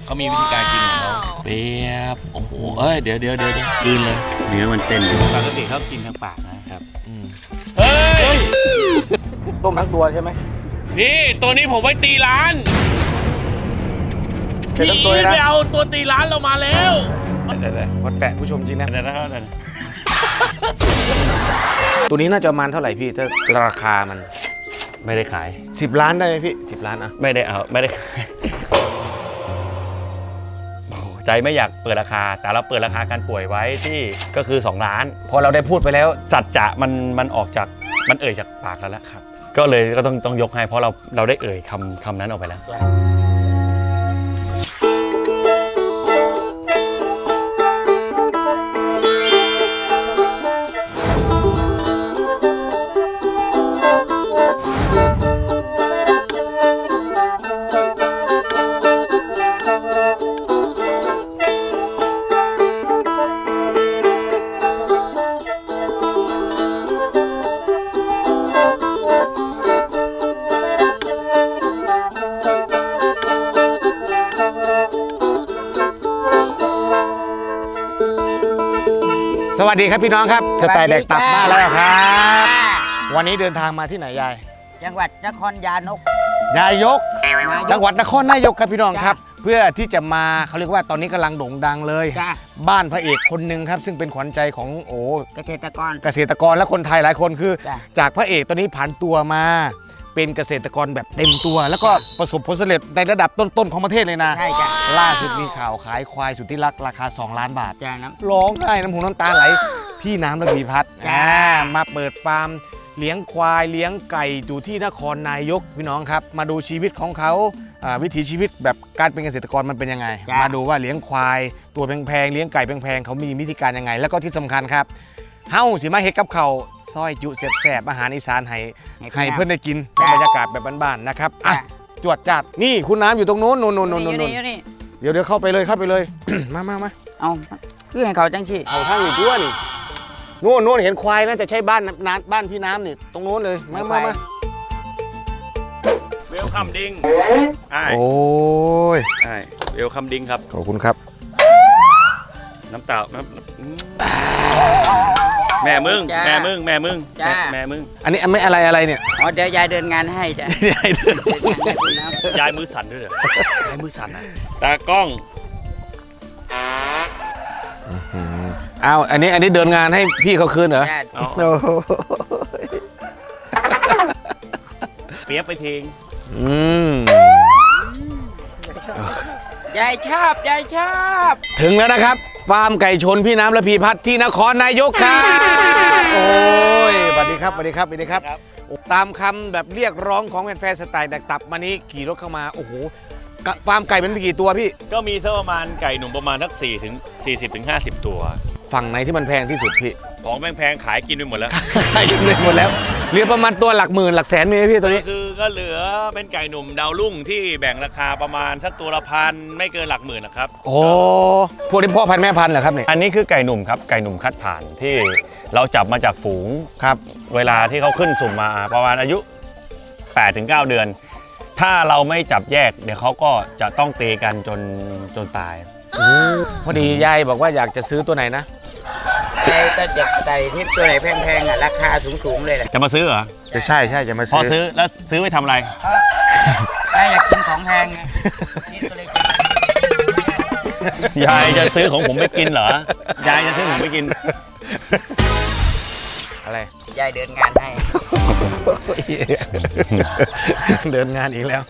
เขามีวิธีการกินของเขาเปียบโอ้โหเอ้ยเดี๋ยวกินเลยเนื้อมันเต้นปกติเขากินทางปากนะครับเฮ้ยต้มทั้งตัวใช่ไหมพี่ตัวนี้ผมไว้ตีร้านพี่ไปเอาตัวตีร้านเรามาแล้ววัดแตะผู้ชมจริงนะตัวนี้น่าจะประมาณเท่าไหร่พี่ถ้าราคามันไม่ได้ขาย 10 ล้านได้ไหมพี่10 ล้านอ่ะไม่ได้เอาไม่ได้ขายใจไม่อยากเปิดราคาแต่เราเปิดราคาการป่วยไว้ที่ก็คือ2 ล้านพอเราได้พูดไปแล้วสัจจะมันออกจากมันเอ่ยจากปากแล้วครับก็เลยก็ต้องยกให้เพราะเราได้เอ่ยคำนั้นออกไปแล้วสวัสดีครับพี่น้องครับสไตล์แดกตับมาแล้วครับวันนี้เดินทางมาที่ไหนยายจังหวัดนครยานกจังหวัดนครนายกครับพี่น้องครับเพื่อที่จะมาเขาเรียกว่าตอนนี้กำลังโด่งดังเลยบ้านพระเอกคนหนึ่งครับซึ่งเป็นขวัญใจของเกษตรกรและคนไทยหลายคนคือจากพระเอกตอนนี้ผ่านตัวมาเป็นเกษตรกรแบบเต็มตัวแล้วก็ประสบผลสำเร็จในระดับต้นๆของประเทศเลยนะใช่จ้ะล่าสุดมีข่าวขายควายสุดที่รักราคา2 ล้านบาทน้ร้องไห้น้ำหูน้ำตาไหลพี่น้ำระพีพัฒน์มาเปิดฟาร์มเลี้ยงควายเลี้ยงไก่อยู่ที่นครนายกพี่น้องครับมาดูชีวิตของเขาวิถีชีวิตแบบการเป็นเกษตรกรมันเป็นยังไงมาดูว่าเลี้ยงควายตัวแพงๆเลี้ยงไก่แพงๆเขามีวิธีการยังไงแล้วก็ที่สำคัญครับเฮ้าสิมาเฮ็ดกับเขาซอยจุแสบอาหารอีสานให้เพื่อนได้กินในบรรยากาศแบบบ้านๆนะครับอ่ะจวดจัดนี่คุณน้ำอยู่ตรงโน้นเดี๋ยวเข้าไปเลยมาเอาคือให้เขาจังชีเอาทางอยู่ตัวนี่โน่นเห็นควายน่าจะใช่บ้านพี่น้ำนี่ตรงโน้นเลยมาเวลคัมดิ้งโอ้ยเวลคัมดิ้งครับขอบคุณครับน้ำเต่าแม่มึงอันนี้ไม่อะไรเนี่ยอ๋อเดี๋ยวยายเดินงานให้จ้ะยายมือสั่นด้วยเหรอยายมือสั่นนะตากล้องอ้าวอันนี้เดินงานให้พี่เขาคืนเหรอเปียบไปทิ้งยายชอบถึงแล้วนะครับฟาร์มไก่ชนพี่น้ำระพีพัฒน์ที่นครนายกครับโอ้ยสวัสดีครับตามคำแบบเรียกร้องของแฟนๆสไตล์แดกตับมานี้ขี่รถเข้ามาโอ้โหฟาร์มไก่เป็นกี่ตัวพี่ก็มีสักประมาณไก่หนุ่มประมาณสัก40-50 ตัวฝั่งไหนที่มันแพงที่สุดพี่ของแพงขายกินไปหมดแล้วขายกินไปหมดแล้วเหลือประมาณตัวหลักหมื่นหลักแสนมีไหมพี่ตัวนี้คือก็เหลือเป็นไก่หนุ่มดาวรุ่งที่แบ่งราคาประมาณสักตัวละ1,000ไม่เกินหลักหมื่นนะครับโอ้พวกนี้พ่อพันธุ์แม่พันธุ์เหรอครับเนี่ยอันนี้คือไก่หนุ่มครับไก่หนุ่มคัดผ่านที่เราจับมาจากฝูงครับเวลาที่เขาขึ้นสุ่มมาประมาณอายุ 8-9 เดือนถ้าเราไม่จับแยกเดี๋ยวเขาก็จะต้องตีกันจนตายพอดียายบอกว่าอยากจะซื้อตัวไหนนะก็จะไก่ที่ตัวไหนแพงๆอ่ะราคาสูงๆเลยแหละจะมาซื้อเหรอใช่จะมาซื้อพอซื้อแล้วซื้อไปทำอะไรอยากกินของแพงไงยายจะซื้อของผมไม่กินเหรอยายจะซื้อผมไม่กินอะไรยายเดินงานให้เดินงานอีกแล้ว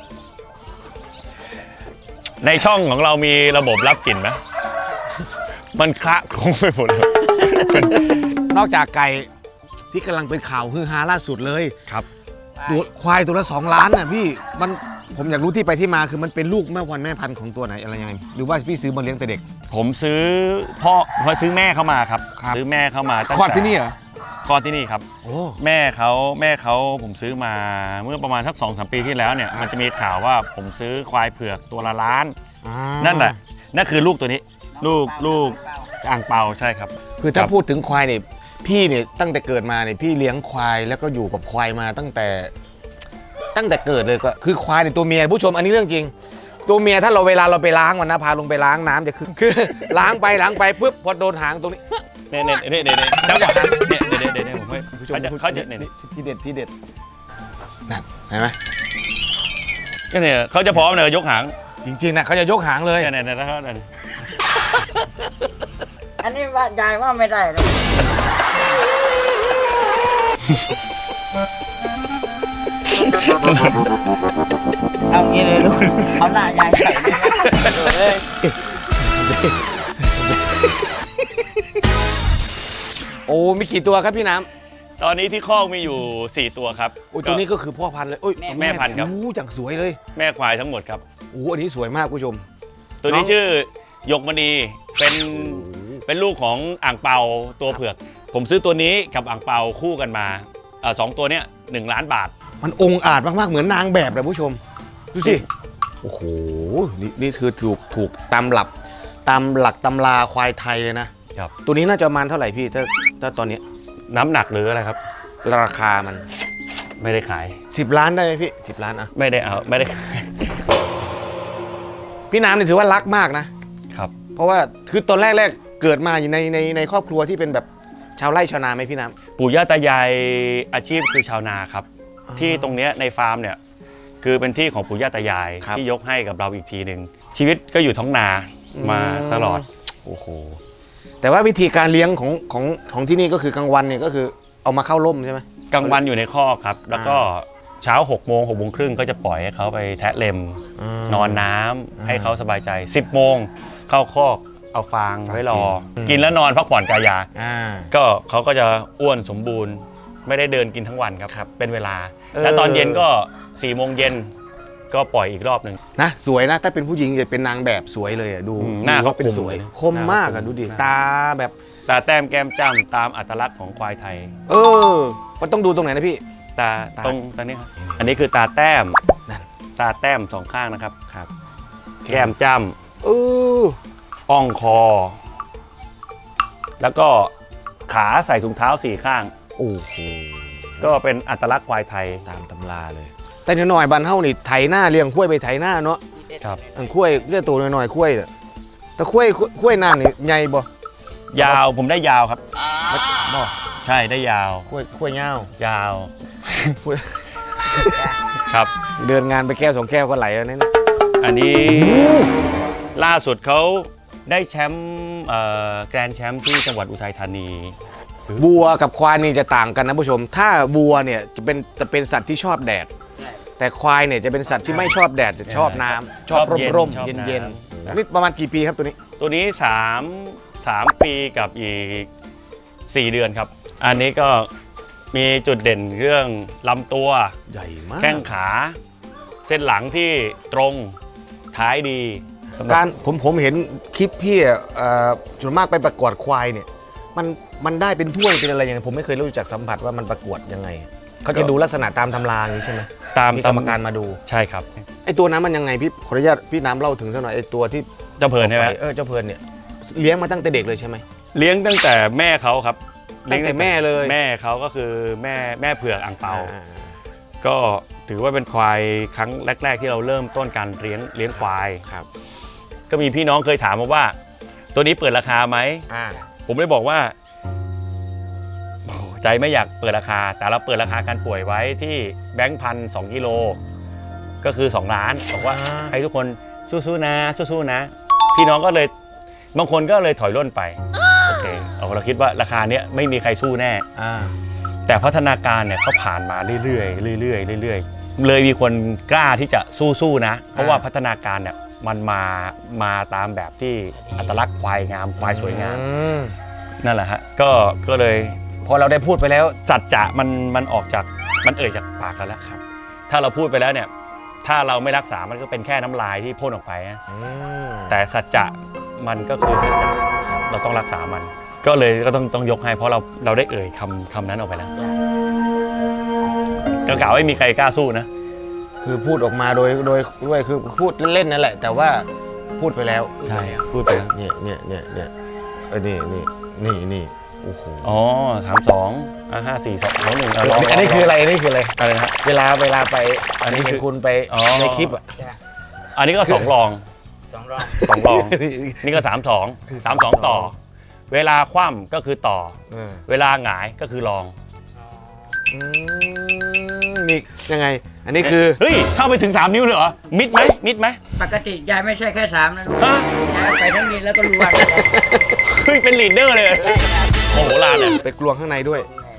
ในช่องของเรามีระบบรับกลิ่นไหมมันคละคลุ้งไปหมดเลยนอกจากไก่ที่กำลังเป็นข่าวฮือฮาล่าสุดเลยครับตัวควายตัวละ2 ล้านน่ะพี่ผมอยากรู้ที่ไปที่มาคือมันเป็นลูกแม่พันธุ์ของตัวไหนอะไรยังไงหรือว่าพี่ซื้อมาเลี้ยงแต่เด็กผมซื้อพ่อซื้อแม่เข้ามาครับซื้อแม่เข้ามาคลอดที่นี่เหรอคลอดที่นี่ครับแม่เขาผมซื้อมาเมื่อประมาณสัก2-3 ปีที่แล้วเนี่ยมันจะมีข่าวว่าผมซื้อควายเผือกตัวละล้านนั่นแหละนั่นคือลูกตัวนี้ลูกอ่างเปาใช่ครับคือถ้าพูดถึงควายเนี่ยพี่เนี่ยตั้งแต่เกิดมาเนี่ยพี่เลี้ยงควายแล้วก็อยู่กับควายมาตั้งแต่เกิดเลยก็คือควายในตัวเมียผู้ชมอันนี้เรื่องจริงตัวเมียถ้าเราเวลาเราไปล้างมันนะพาลงไปล้างน้ำจะคือล้างไปปุ๊บพอโดนหางตรงนี้เนี่ยจังหวะนั้นเนี่ยผมให้เขาจะเนี่ยที่เด็ดนั่นเห็นไหมเนี่ยเขาจะพร้อมเลยยกหางจริงๆนะเขาจะยกหางเลยเนี่ยนะครับอันนี้ว่ายายว่าไม่ได้เลยเอางี้เลยลูกเอาหน้ายายใส่เลยโอ้มีกี่ตัวครับพี่น้ำตอนนี้ที่คอกมีอยู่4ตัวครับโอ้ตัวนี้ก็คือพ่อพันธุ์เลยแม่พันธุ์ครับจังสวยเลยแม่ควายทั้งหมดครับโอ้อันนี้สวยมากผู้ชมตัวนี้ชื่อหยกมณีเป็นลูกของอ่างเปาตัวเผือกผมซื้อตัวนี้กับอ่างเปาคู่กันมา2ตัวเนี้ย1 ล้านบาทมันองอาจมากๆเหมือนนางแบบเลยผู้ชมดูสิโอ้โหนี่คือถูกตามหลักตำราควายไทยเลยนะครับตัวนี้น่าจะประมาณเท่าไหร่พี่ถ้าตอนนี้น้ำหนักหรืออะไรครับราคามันไม่ได้ขาย 10 ล้านได้ไหมพี่10 ล้านอะไม่ได้ขายพี่น้ำนี่ถือว่ารักมากนะครับเพราะว่าคือตอนแรกเกิดมาอยู่ในครอบครัวที่เป็นแบบชาวไร่ชาวนาไหมพี่น้ำปู่ย่าตายายอาชีพคือชาวนาครับที่ตรงเนี้ยในฟาร์มเนี่ยคือเป็นที่ของปู่ย่าตายายที่ยกให้กับเราอีกทีหนึ่งชีวิตก็อยู่ท้องนามาตลอดโอ้โหแต่ว่าวิธีการเลี้ยงของที่นี่ก็คือกลางวันเนี่ยก็คือเอามาเข้าร่มใช่ไหมกลางวันอยู่ในคอกครับแล้วก็เช้า6 โมงครึ่งก็จะปล่อยให้เขาไปแทะเล็มนอนน้ำให้เขาสบายใจ10 โมงเข้าคอกเอาฟางไว้รอกินแล้วนอนพักผ่อนกายาก็เขาก็จะอ้วนสมบูรณ์ไม่ได้เดินกินทั้งวันครับเป็นเวลาแล้วตอนเย็นก็4 โมงเย็นก็ปล่อยอีกรอบหนึ่งนะสวยนะถ้าเป็นผู้หญิงจะเป็นนางแบบสวยเลยอ่ะดูหน้าเขาเป็นสวยคมมากอ่ะดูดิตาแบบตาแต้มแก้มจ้ำตามอัตลักษณ์ของควายไทยมันต้องดูตรงไหนนะพี่ตรงนี้ครับอันนี้คือตาแต้มตาแต้ม2 ข้างนะครับแก้มจ้ำอ่องคอแล้วก็ขาใส่ถุงเท้า4 ข้างโอ้โหก็เป็นอัตลักษณ์ควายไทยตามตำราเลยแต่หน่อยบันเท่านี่ไถหน้าเลี้ยงคุ้ยไปไถหน้าเนาะครับคุ้ยเรียกตัวหน่อยคุ้ยเนี่ยแต่คุ้ยหน้านี่ใหญ่บ่ยาวผมได้ยาวครับบ่ใช่ได้ยาวคุ้ยยาวครับเดินงานไปแก้ว2 แก้วก็ไหลแล้วนี่อันนี้ล่าสุดเขาได้แชมป์แกรนด์แชมป์ที่จังหวัดอุทัยธานีวัวกับควายนี่จะต่างกันนะผู้ชมถ้าวัวเนี่ยจะเป็นสัตว์ที่ชอบแดดแต่ควายเนี่ยจะเป็นสัตว์ที่ไม่ชอบแดดแต่ชอบน้ำชอบร่มเย็นนี่ประมาณกี่ปีครับตัวนี้ 3 ปีกับอีก4 เดือนครับอันนี้ก็มีจุดเด่นเรื่องลำตัวใหญ่มากแข้งขาเส้นหลังที่ตรงท้ายดีการผมเห็นคลิปพี่ส่วนมากไปประกวดควายเนี่ยมันได้เป็นถ้วยเป็นอะไรอย่างนี้ผมไม่เคยรู้จักสัมผัสว่ามันประกวดยังไงเขาจะดูลักษณะตามตำราอย่างนี้ใช่ไหมตามกรรมการมาดูใช่ครับไอตัวนั้นมันยังไงพี่ขออนุญาตพี่น้ำเล่าถึงสักหน่อยไอตัวที่เจ้าเพลินใช่ไหมเจ้าเพลินเนี่ยเลี้ยงมาตั้งแต่เด็กเลยใช่ไหมเลี้ยงตั้งแต่แม่เขาครับตั้งแต่แม่เลยแม่เขาก็คือแม่เผือกอ่างเปาก็ถือว่าเป็นควายครั้งแรกๆที่เราเริ่มต้นการเลี้ยงควายครับก็มีพี่น้องเคยถามมาว่าตัวนี้เปิดราคาไหมผมเลยบอกว่าใจไม่อยากเปิดราคาแต่เราเปิดราคาการป่วยไว้ที่แบงค์พัน2 กิโลก็คือ2 ล้านบอกว่าให้ทุกคนสู้ๆนะพี่น้องก็เลยบางคนก็เลยถอยร่นไปโอเคเราคิดว่าราคาเนี้ยไม่มีใครสู้แน่แต่พัฒนาการเนี่ยเขาผ่านมาเรื่อยๆเลยมีคนกล้าที่จะสู้นะเพราะว่าพัฒนาการเนี่ยมันมาตามแบบที่อัตลักษณ์ควายงามควายสวยงามนั่นแหละฮะก็เลยพอเราได้พูดไปแล้วสัจจะมันออกจากมันเอ่ยจากปากเราแล้วครับถ้าเราพูดไปแล้วเนี่ยถ้าเราไม่รักษามันก็เป็นแค่น้ำลายที่พ่นออกไปนะแต่สัจจะมันก็คือสัจจะเราต้องรักษามันก็เลยก็ต้องยกให้เพราะเราได้เอ่ยคำนั้นออกไปแล้วก็กล่าวไม่มีใครกล้าสู้นะคือพูดออกมาโดยคือพูดเล่นๆนั่นแหละแต่ว่าพูดไปแล้วใช่พูดไปแล้วนี่โอ้โหอ๋อ32 5 4 2 2 1 อันนี้คืออะไรอะไรนะเวลาไปอันนี้คือคุณไปในคลิปอ่ะอันนี้ก็2 รอง 2 รอบ 2 รอง นี่ก็3 2ต่อ เวลาคว่ำก็คือต่อ เวลาหงายก็คือรองนี่ยังไง อันนี้คือเฮ้ยเข้าไปถึง3 นิ้วเลยเหรอมิดไหมปกติยายไม่ใช่แค่3นะลูกฮะยายไปทั้งนี้แล้วก็รู้ว่าเฮ้ยเป็นลีดเดอร์เลยโอ้โหลานเนี่ยไปกลวงข้างในด้วย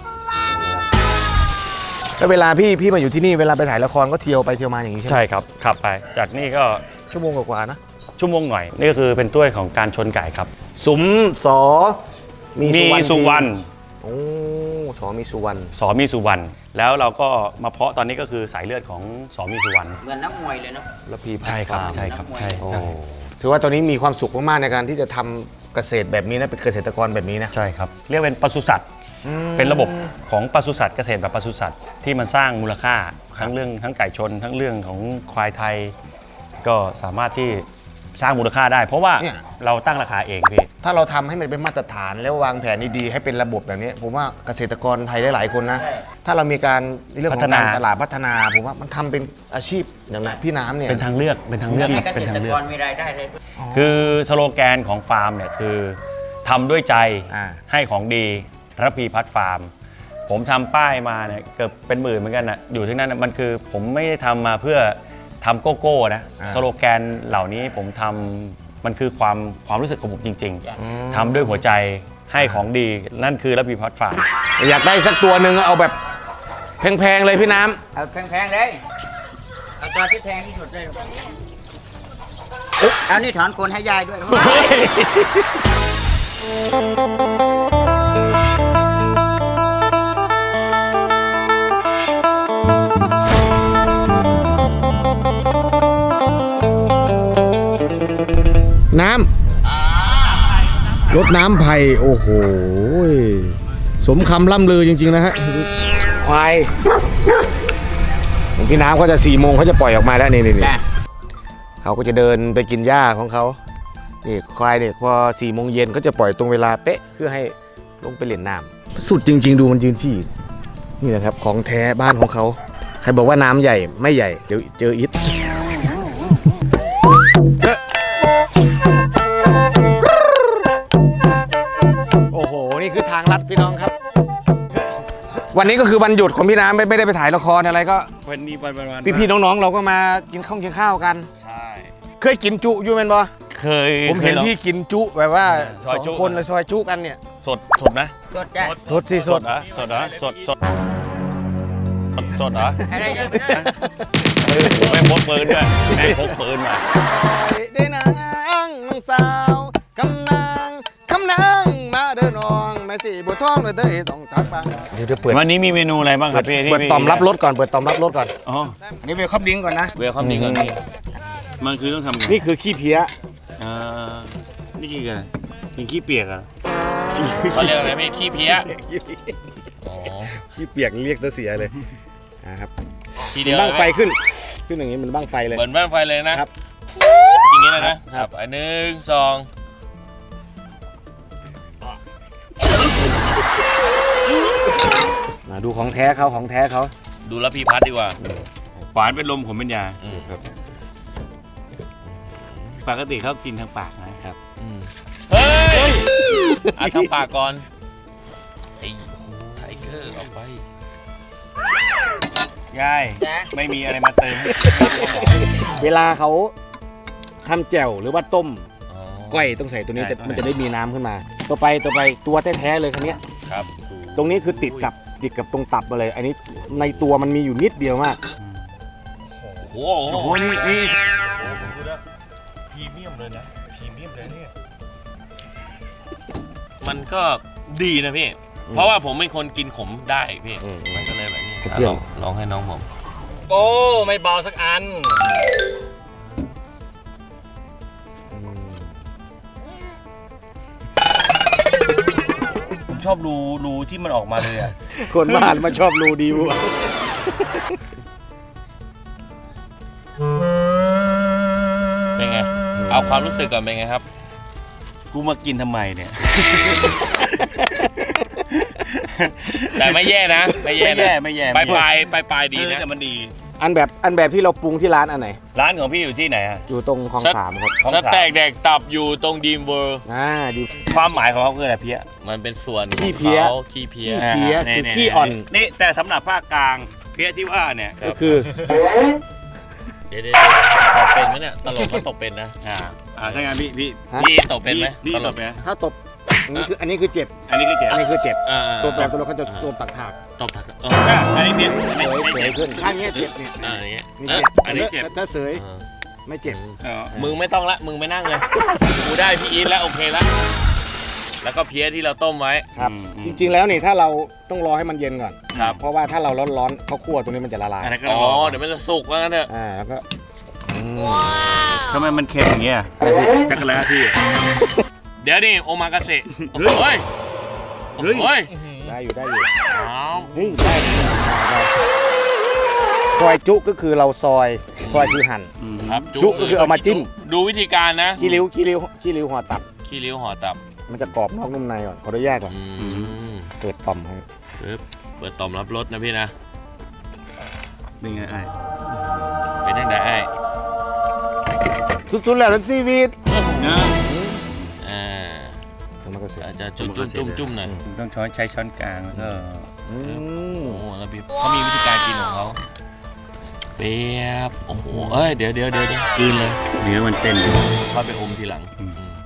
แล้วเวลาพี่มาอยู่ที่นี่เวลาไปถ่ายละครก็เที่ยวไปเที่ยวมาอย่างนี้ใช่ไหมใช่ครับขับไปจากนี่ก็ชั่วโมงกว่าๆนะชั่วโมงหน่อยนี่ก็คือเป็นถ้วยของการชนไก่ครับสุมสอมีสุวรรณโอ้สอมีสุวรรณสอมีสุวรรณแล้วเราก็มาเพาะตอนนี้ก็คือสายเลือดของสอมีสุวรรณเหมือนนักมวยเลยเนาะและพีพัฒใช่น์ครับฟาร์มใช่ครับใช่โอ้ใช่ถือว่าตอนนี้มีความสุขมากๆในการที่จะทำเกษตรแบบนี้นะเป็นเกษตรกรแบบนี้นะใช่ครับเรียกเป็นปศุสัตว์เป็นระบบของปศุสัตว์เกษตรแบบปศุสัตว์ที่มันสร้างมูลค่าทั้งเรื่องทั้งไก่ชน ทั้งเรื่องของควายไทย ก็สามารถที่สร้างมูลค่าได้ เพราะว่าเราตั้งราคาเองพี่ถ้าเราทำให้มันเป็นมาตรฐานแล้ววางแผนดีๆให้เป็นระบบแบบนี้ผมว่าเกษตรกรไทยหลายๆคนนะถ้าเรามีการในเรื่องของการตลาดพัฒนาผมว่ามันทำเป็นอาชีพอย่างนั้นพี่น้ำเนี่ยเป็นทางเลือกเป็นทางเลือกให้เกเป็นษทาตงรเลืกอกรมีรายได้เลยคือสโลแกนของฟาร์มเนี่ยคือทำด้วยใจให้ของดีระพีพัฒน์ฟาร์มผมทำป้ายมาเนี่ยเกือบเป็นหมื่นเหมือนกันนะอยู่ที่นั่นนะมันคือผมไม่ได้ทำมาเพื่อทำโกโก้นะสโลแกนเหล่านี้ผมทำมันคือความรู้สึกของผมจริง ๆทำด้วยหัวใจให้ของดีนั่นคือระพีพัฒน์ฟาร์มอยากได้สักตัวหนึ่งเอาแบบแพงๆเลยพี่น้ำเอาแพงๆเลยเอาตัวที่แพงที่สุดเลยเอานี่ถอนโกนให้ยายด้วยน้ำรถน้ำไผ่โอ้โหสมคำล่ำลือจริงๆนะฮะควายพี่น้ำก็จะ4 โมงเขาจะปล่อยออกมาแล้วนี่เขาก็จะเดินไปกินหญ้าของเขานี่ควายเนี่ยพอ4 โมงเย็นก็จะปล่อยตรงเวลาเป๊ะเพื่อให้ลงไปเล่นน้ำสุดจริงๆดูมันยืนที่นี่นะครับของแท้บ้านของเขาใครบอกว่าน้ำใหญ่ไม่ใหญ่เดี๋ยวเจออิฐโอ้โหนี่คือทางลัดพี่น้องครับวันนี้ก็คือวันหยุดของพี่น้ำไม่ได้ไปถ่ายละครอะไรก็วันนี้วันพี่ๆน้องๆเราก็มากินข้าวกันใช่เคยกินจุอยู่เป็นบ่เคยผมเห็นพี่กินจุแบบว่าซอยจุ 2 คนเลยซอยจุกันเนี่ยสดนะสดจ้ะสดสิสดเหรอสดเหรอสดเหรออะไรเนี่ยไม่พกปืนด้วยไม่พกปืนมาเด้นางน้องสาวคำนางมาเดินน้องแม่สีบัวทองเลยเด้อต้องทักฟังเดี๋ยวเปิดวันนี้มีเมนูอะไรบ้างครับพี่ที่เปิดต่อมรับรถก่อนเปิดต่อมรับรถก่อนอ๋ออันนี้เวลคัมดิ้งก่อนนะเวลคัมดิ้งก่อนนี่มันคือต้องทำไงนี่คือขี้เพี้ยนี่คืออะไรเป็นขี้เปียกอ่ะเขาเรียกอะไรไม่ขี้เพี้ยขี้เปียกเรียกเสียเลยนะครับทีเดียวบ้างไฟขึ้นอย่างนี้มันบ้างไฟเลยเหมือนบ้างไฟเลยนะครับ อย่างนี้เลยนะครับอัน1 2 มาดูของแท้เขาดูแลวพี่พัดดีกว่าหวานเป็นลมขมเป็นยาปกติเขากินทางปากนะครับเฮ้ยอาทำปากก่อนไอ้ไทเกอร์ออกไปยายไม่มีอะไรมาเติมเวลาเขาทำแจ่วหรือว่าต้มอ๋อก้อยต้องใส่ตัวนี้ใช่มันจะได้มีน้ำขึ้นมา ต่อไปตัวแท้ๆเลยคันนี้ครับตรงนี้คือติดกับตรงตับมาเลย อันนี้ในตัวมันมีอยู่นิดเดียวมากโอ้โหโอ้โหนี่พรีเมียมเลยนะพรีเมียมเลยเนี่ยมันก็ดีนะพี่ เพราะว่าผมเป็นคนกินขมได้พี่ มันก็เลยแบบนี้เปรี้ยวลองให้น้องผมโอ้ไม่เบาสักอันผมชอบรูที่มันออกมาเลยอ่ะคนบ้านมันชอบรูดีวะเป็นไง เอาความรู้สึกก่อนเป็นไงครับกูมากินทำไมเนี่ยแต่ไม่แย่นะ ไม่แย่ไม่แย่ปลายดีนะแต่มันดีอันแบบที่เราปรุงที่ร้านอันไหนร้านของพี่อยู่ที่ไหนอ่ะอยู่ตรงคลองสามครับของสสามแต็กแดกตับอยู่ตรงดีมเวิร์ดีความหมายของเขาคืออะไรเพี้ยมันเป็นส่วนขี้เพี้ยของขาขี้เพี้ยเพี้ยนี่คือขี้อ่อนนี่แต่สำหรับภาคกลางเพี้ยที่ว่าเนี่ยก็คือเดี๋ยวตบเป็นไหมเนี่ยตลกก็ตบเป็นนะถ้างั้นพี่พี่ตบเป็นไหมพี่ตตลบกไหมถ้าตบอันนี้คือเจ็บอันนี้คือเจ็บอันนี้คือเจ็บตตัวแบบตัวเราก็จะตัวตักถากตบถักอันนี้เพี้ยเสยขึ้นข้างนี้เจ็บเนี่ยอย่างเงี้ยนี่เจ็บอันนี้เจ็บถ้าเสยไม่เจ็บมึงไม่ต้องละมึงไม่นั่งเลยกูได้พี่อีทแล้วโอเคละแล้วก็เพี้ยที่เราต้มไว้ครับ จริงๆแล้วนี่ถ้าเราต้องรอให้มันเย็นก่อนครับเพราะว่าถ้าเราร้อนๆข้าวคั่วตัวนี้มันจะละลายอันนั้นก็อ๋อเดี๋ยวมันจะสุกว่างั้นเถอะแล้วก็ทำไมมันเค็มอย่างเงี้ยจักรแล้พี่เดี๋ยวนี่โอมากาเสะเฮ้ยเฮ้ยเฮ้ยเฮ้ยได้อยู่อ้าวนี่ได้ซอยจุก็คือเราซอยคือหั่นครับจุก็คือเอามาจิ้มดูวิธีการนะขี้ริ้วห่อตับขี้ริ้วห่อตับมันจะกรอบนอกนุ่มในก่อนขออนุญาตก่อน เปิดต่อมให้ปึ๊บเปิดต่อมรับรสนะพี่นะนี่ไงไอ้เป็นยังไงไอ้สุดๆแล้วทั้งชีวิตนะอ่ามันก็เสร็จอาจจะจุ่มหน่อยต้องใช้ช้อนกลางแล้วก็โอ้แล้วพี่เขามีวิธีการกินของเขาเปียบโอ้โหเอ้ยเดี๋ยวกินเลยเนื้อมันเต้นค่อยไปอมทีหลัง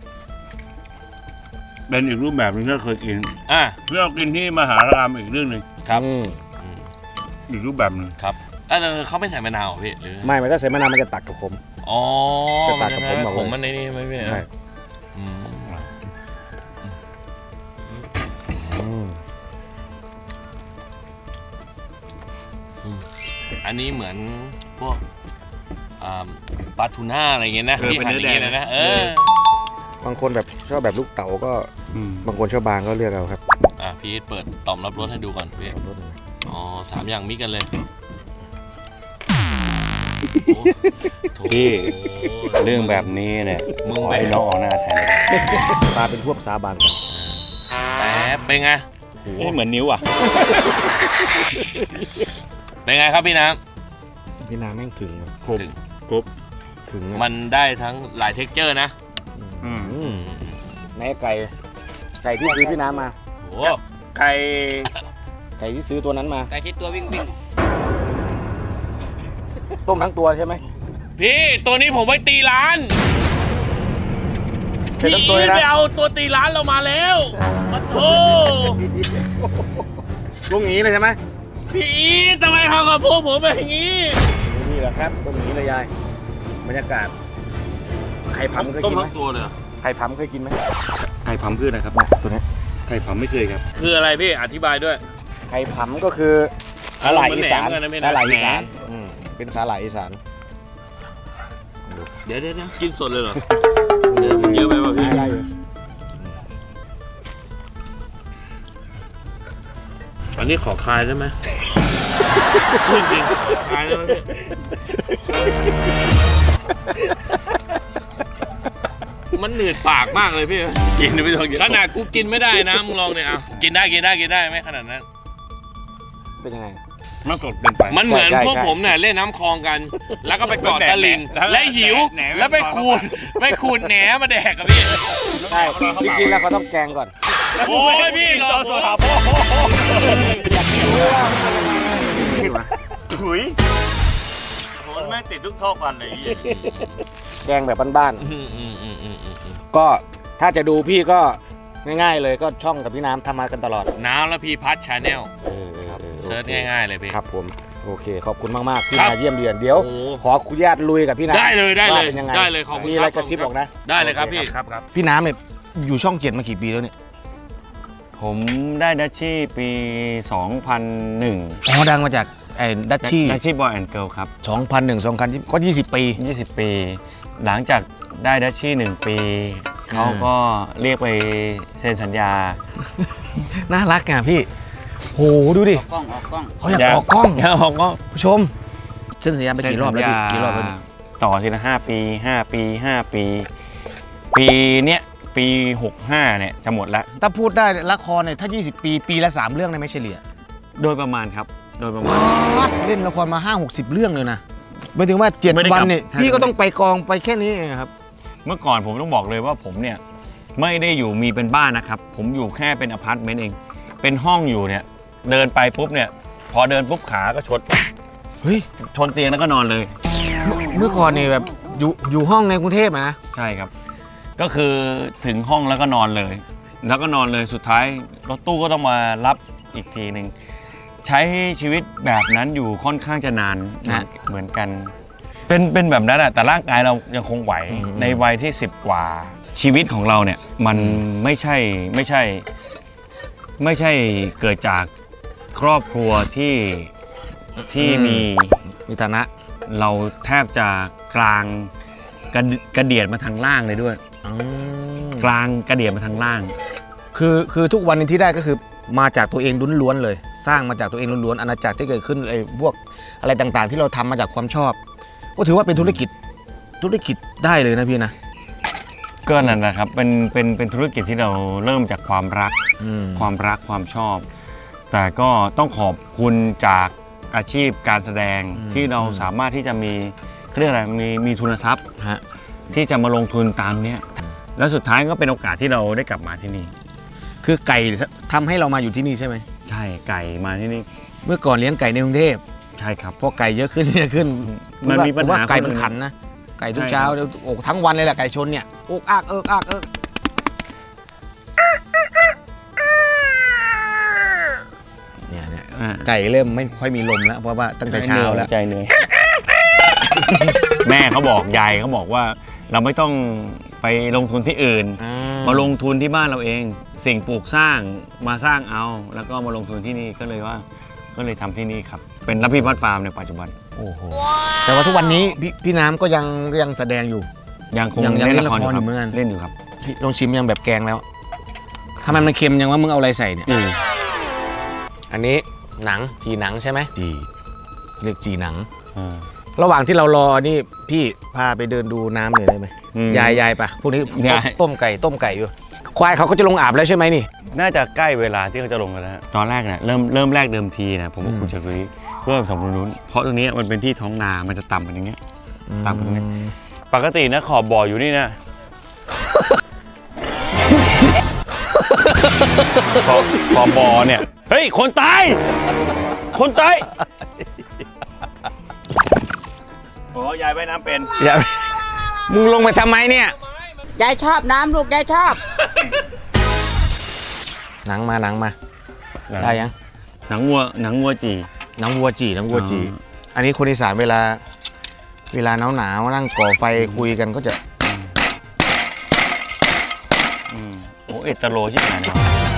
เป็นอีกรูปแบบนึงที่เราเคยกินอ่ะที่เรากินที่มหารามอีกเรื่องหนึ่งครับอีกรูปแบบหนึงครับเขาไม่ใส่มะนาวเหรอพี่หรือไม่มันก็ใส่มะนาวมันจะตัดกับผมอ๋อจะตัมัดนกับจะผมบอกเลยขมมันในนี่ไหมพี่ใช่อืมอันนี้เหมือนพวกปลาทูน่าอะไรเงี้ยนะที่หั่นอย่างเงี้ยนะบางคนแบบชอบแบบลูกเต๋าก็บางคนชอบบางก็เลือกเอาครับพี่เปิดต่อมรับรสให้ดูก่อนพี่อ๋อ3 อย่างมิกกันเลยพี่เรื่องแบบนี้เนี่ยมึงขอไปให้น้องออกหน้าแทนปลาเป็นพวกสาบานกันแต่เป็นไงเหมือนนิ้วอ่ะเป็นไงครับพี่น้พี่น้ำแม่งถึงครบครบถึงำมันได้ทั้งหลายเท็กเจอร์นะแม่ไก่ที่ซื้อพี่น้ำมาโอ้ไก่ไก่ที่ซื้อตัวนั้นมาไก่ที่ตัววิ่งต้มทั้งตัวใช่ไหมพี่ตัวนี้ผมไว้ตีร้านเสร็จพี่ทั้งตัวเลยนะไปเอาตัวตีร้านเรามาแล้วมาโธ่ลุงหนีเลยใช่ไหมพี่ทำไมทำกับพวกผมแบบนี้นี่แหละครับตรงนี้เลยยายบรรยากาศไข่พัมเคยต้มกินไหมทั้งตัวเลยเหรอไข่พัมเคยกินไหมไก่ผำคืออะไรครับตัวนี้ไก่ผำไม่เคยครับคืออะไรพี่อธิบายด้วยไข่พัมก็คือสาหร่ายอีสานเหมือนแหนมเหมือนกันนะพี่นะสาหร่ายอีสานแหนเป็นสาหร่ายอีสานเดี๋ยวกินสดเลยเหรอเดี๋ยวมันเยอะไปป่ะพี่ได้อยู่อันนี้ขอคายได้ไหมพูดจริงคายได้ไหมพี่มันหนืดปากมากเลยพี่กินไม่ต้องกินขนาดกูกินไม่ได้นะมึงลองเนี่ยเอากินได้ไหมขนาดนั้นเป็นยังไงมันสดเป็นไปมันเหมือนใช่พวกใช่ผมเนี่ยเล่นน้ำคลองกัน แล้วก็ไปเกาะตะลิงแล้วและหิวแหนมแล้วไปขูดแหนมาแดกกับพี่ใช่ที่กินแล้วเขาต้องแกงก่อนโอ้ยพี่รอโซดาโบ้ถุยมันแม่งติดทุกท่อกันเลยแกงแบบบ้านๆก็ถ้าจะดูพี่ก็ง่ายๆเลยก็ช่องกับพี่น้ำทำมากันตลอดน้ำและพี่พัชชาแนลเซิร์ชง่ายๆเลยพี่ครับผมโอเคขอบคุณมากๆที่ครับมาเยี่ยมเยือนเดี๋ยวโอ้ขออนุญาตลุยกับพี่น้ำได้เลยว่าเป็นยังไงได้เลยขอบคุณมีอะไรครับกระซิบบอกนะได้เลยครับโอพี่คครับพี่น้ำเนี่ยอยู่ช่อง7มากี่ปีแล้วเนี่ยผมได้ดัชชี่ปี 2001 อ๋อดังมาจากไอ้ดัชชี่ดัชชี่บอยแอนด์เกิลครับ 2001 2010ก็20 ปี 20 ปี หลังจากได้ดัชชี่1 ปี เขาก็เรียกไปเซ็นสัญญาน่ารักไงพี่โหดูดิออกกล้องเขาอยากออกกล้องอยากออกกล้องผู้ชมเซ็นสัญญาไปกี่รอบแล้วพี่กี่รอบแล้วเนี่ยต่อทีละ5 ปี 5 ปี 5 ปี ปีเนี้ยปี 65 เนี่ยจะหมดแล้วถ้าพูดได้ละครเนี่ยถ้า 20 ปีปีละ3 เรื่องได้ไหมเฉลี่ยโดยประมาณครับโดยประมาณเล่นละครมา50-60 เรื่องเลยนะหมายถึงว่า7 ไม่ได้กลับวันเนี่ยใช่พี่ก็ต้องไปกองไปแค่นี้เองครับเมื่อก่อนผมต้องบอกเลยว่าผมเนี่ยไม่ได้อยู่มีเป็นบ้านนะครับผมอยู่แค่เป็นอพาร์ตเมนต์เองเป็นห้องอยู่เนี่ยเดินไปปุ๊บเนี่ยพอเดินปุ๊บขาก็ชนเฮ้ยชนเตียงแล้วก็นอนเลยเมื่อก่อนนี่แบบอยู่ห้องในกรุงเทพนะใช่ครับก็คือถึงห้องแล้วก็นอนเลยแล้วก็นอนเลยสุดท้ายรถตู้ก็ต้องมารับอีกทีหนึ่งใช้ชีวิตแบบนั้นอยู่ค่อนข้างจะนานเหมือนกันเป็นแบบนั้นแต่ร่างกายเรายังคงไหวในวัยที่10 กว่าชีวิตของเราเนี่ยมันไม่ใช่เกิดจากครอบครัวที่มีฐานะเราแทบจะกลางกระเดียดมาทางล่างเลยด้วยกลางกระเดียดมาทางล่างคือทุกวันนี้ที่ได้ก็คือมาจากตัวเองล้วนๆเลยสร้างมาจากตัวเองล้วนๆอาณาจักรที่เกิดขึ้นไอ้พวกอะไรต่างๆ ที่เราทำมาจากความชอบก็ถือว่าเป็นธุรกิจได้เลยนะพี่นะก็นั่นนะครับเป็นธุรกิจที่เราเริ่มจากความรักความชอบแต่ก็ต้องขอบคุณจากอาชีพการแสดงที่เราสามารถที่จะมีเรียกอะไรมีทุนทรัพย์ที่จะมาลงทุนตามเนี้ยแล้วสุดท้ายก็เป็นโอกาสที่เราได้กลับมาที่นี่คือไก่ทำให้เรามาอยู่ที่นี่ใช่ไหมใช่ไก่มาที่นี่เมื่อก่อนเลี้ยงไก่ในกรุงเทพใช่ครับพอไก่เยอะขึ้นมันมีปัญหาไก่มันขันนะไก่ทุกเช้าโอกทั้งวันเลยแหละไก่ชนเนี่ยโอกอักเนี่ยไก่เริ่มไม่ค่อยมีลมแล้วเพราะว่าตั้งแต่เช้าแล้วใจเหนื่อยแม่เขาบอกยายเขาบอกว่าเราไม่ต้องไปลงทุนที่อื่นมาลงทุนที่บ้านเราเองสิ่งปลูกสร้างมาสร้างเอาแล้วก็มาลงทุนที่นี่ก็เลยทำที่นี่ครับเป็นรับพี่พัดฟาร์มในปัจจุบันโอ้โหแต่ว่าทุกวันนี้พี่น้ำก็ยังแสดงอยู่ยังคงเล่นละครอยู่เหมือนกันเล่นอยู่ครับลองชิมยังแบบแกงแล้วทำไมมันเค็มยังว่ามึงเอาอะไรใส่เนี่ยอันนี้หนังจีหนังใช่ไหมจีเรียกจีหนังระหว่างที่เรารอนี่พี่พาไปเดินดูน้ำหน่อยได้ไหมยายปะพวกนี้ต้มไก่อยู่ควายเขาก็จะลงอาบแล้วใช่ไหมนี่น่าจะใกล้เวลาที่เขาจะลงแล้วนะตอนแรกเนี่ยเริ่มแรกเดิมทีนะผมว่าคุณจะคุยเพื่อสมดุลเพราะตรงนี้มันเป็นที่ท้องนามันจะต่ำกว่าอย่างเงี้ยต่ำกว่านี้ปกตินะขอบบ่ออยู่นี่นะขอบบ่อเนี่ยเฮ้ยคนตายโอ้ยายว่ายน้ำเป็นมึงลงมาทำไมเนี่ยยายชอบน้ำลูกยายชอบหนังมาได้ยังหนังวัวจีอันนี้คนอีสานเวลาหนาวนั่งก่อไฟคุยกันก็จะโอ้เอตโลชิบหาย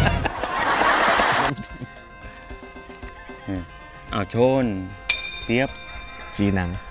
เอาชนเปียบจีหนัง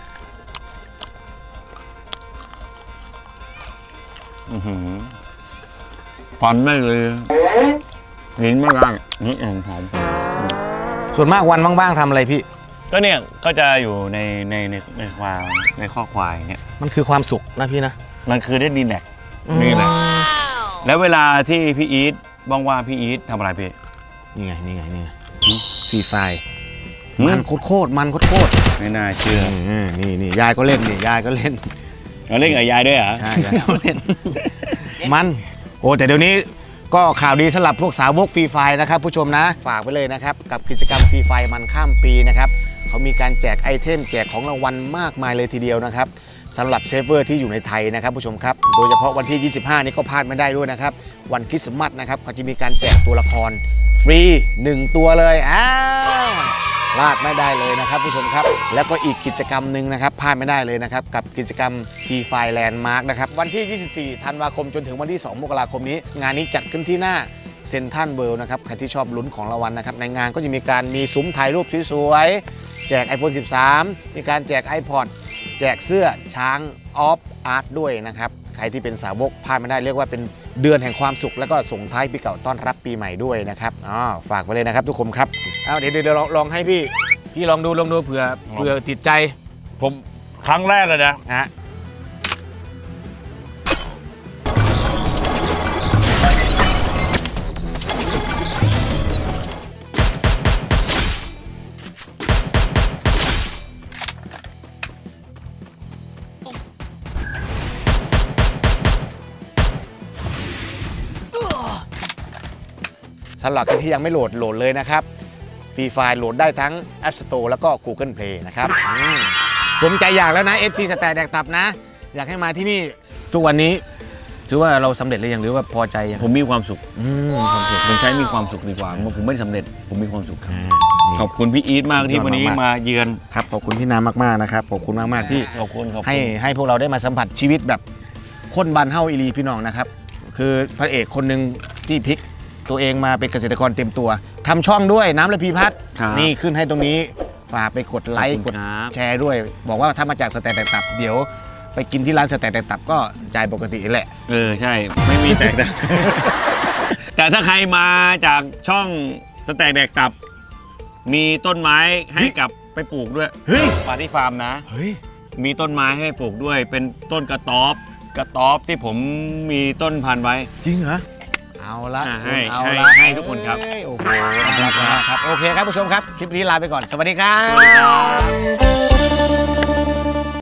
ฟันไม่เลยลิ้นไม่ได้นี่หอมส่วนมากวันบ้างๆทำอะไรพี่ก็เนี่ยก็จะอยู่ในข้อควายเนี่ยมันคือความสุขนะพี่นะมันคือได้ดีแลกนี่แหละแล้วเวลาที่พี่อีทว่างๆพี่อีททำอะไรพี่นี่ไงฟรีไฟมันโคตรไม่น่าเชื่อนี่ยายก็เล่นเราเล่นกับยายด้วยเหรอใช่ยายก็เล่นมันโอ้แต่เดี๋ยวนี้ก็ข่าวดีสำหรับพวกสาวกฟรีไฟนะครับผู้ชมนะฝากไว้เลยนะครับกับกิจกรรมฟรีไฟมันข้ามปีนะครับเขามีการแจกไอเทมแจกของรางวัลมากมายเลยทีเดียวนะครับสำหรับเซฟเวอร์ที่อยู่ในไทยนะครับผู้ชมครับโดยเฉพาะวันที่25นี้ก็พลาดไม่ได้ด้วยนะครับวันคริสต์มาสนะครับเขาจะมีการแจกตัวละครฟรี1ตัวเลยพลาดไม่ได้เลยนะครับผู้ชมครับแล้วก็อีกกิจกรรมหนึ่งนะครับพลาดไม่ได้เลยนะครับกับกิจกรรมฟรีไฟแลนด์มาร์กนะครับวันที่24ธันวาคมจนถึงวันที่2มกราคมนี้งานนี้จัดขึ้นที่หน้าเซ็นทรัลเวิลด์นะครับใครที่ชอบลุ้นของรางวัลนะครับในงานก็จะมีซุ้มถ่ายรูปสวยๆแจก iPhone 13มีการแจก iPod แจกเสื้อช้างออฟอาร์ตด้วยนะครับใครที่เป็นสาวกพลาดไม่ได้เรียกว่าเป็นเดือนแห่งความสุขแล้วก็ส่งท้ายปีเก่าต้อนรับปีใหม่ด้วยนะครับฝากไว้เลยนะครับทุกคนครับเดี๋ยวลองให้พี่ลองดูเผื่อติดใจผมครั้งแรกเลยนะำหรับที่ยังไม่โหลดเลยนะครับฟรีไฟล์โหลดได้ทั้ง App Store แล้วก็ Google Play นะครับสมใจอยากแล้วนะ FC สแต็กแดกตับนะอยากให้มาที่นี่ทุกวันนี้ถือว่าเราสำเร็จหรือยังหรือว่าพอใจยังผมมีความสุขความสุขผมใช้มีความสุขดีกว่าผมไม่ได้สำเร็จผมมีความสุขครับขอบคุณพี่อีทมากที่วันนี้มาเยือนครับขอบคุณพี่น้ำมากๆนะครับขอบคุณมากๆที่ขอบคุณให้พวกเราได้มาสัมผัสชีวิตแบบคนบ้านเฮาอีลีพี่น้องนะครับคือพระเอกคนหนึ่งที่พลิกตัวเองมาเป็นเกษตรกรเต็มตัวทำช่องด้วยน้ำระพีพัฒน์นี่ขึ้นให้ตรงนี้ฝากไปกดไลค์กดแชร์ด้วยบอกว่าถ้ามาจากสแต็กแดกตับเดี๋ยวไปกินที่ร้านสแต็กแดกตับก็จ่ายปกติแหละใช่ไม่มีแตกนะแต่ถ้าใครมาจากช่องสแต็กแดกตับมีต้นไม้ให้กับไปปลูกด้วยเฮ้ยมาที่ฟาร์มนะเฮ้ยมีต้นไม้ให้ปลูกด้วยเป็นต้นกระต๊อบที่ผมมีต้นพันธุ์ไว้จริงเหรอเอาละให้ทุกคนครับโอ้โหครับโอเคครับผู้ชมครับคลิปนี้ลาไปก่อนสวัสดีครับสวัสดีครับ